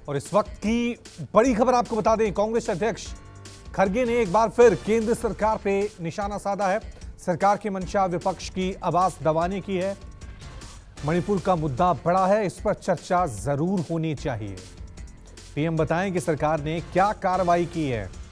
और इस वक्त की बड़ी खबर आपको बता दें, कांग्रेस अध्यक्ष खड़गे ने एक बार फिर केंद्र सरकार पे निशाना साधा है। सरकार की मंशा विपक्ष की आवाज दबाने की है। मणिपुर का मुद्दा बड़ा है, इस पर चर्चा जरूर होनी चाहिए। पीएम बताएं कि सरकार ने क्या कार्रवाई की है।